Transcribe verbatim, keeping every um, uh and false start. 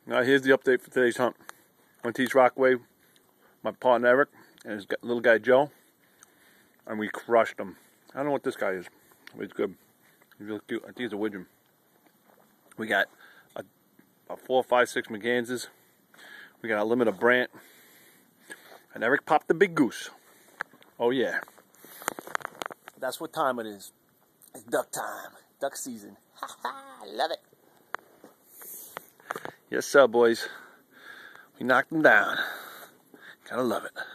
Now here's the update for today's hunt. Went to East Rockaway, my partner Eric and his little guy Joe, and we crushed them. I don't know what this guy is, but he's good. He's really cute. I think he's a widgeon. We got a, a four, five, six Mergansers. We got a limit of Brant, and Eric popped the big goose. Oh yeah. That's what time it is. It's duck time. Duck season. Ha ha, I love it. Yes sir, boys. We knocked them down. Gotta love it.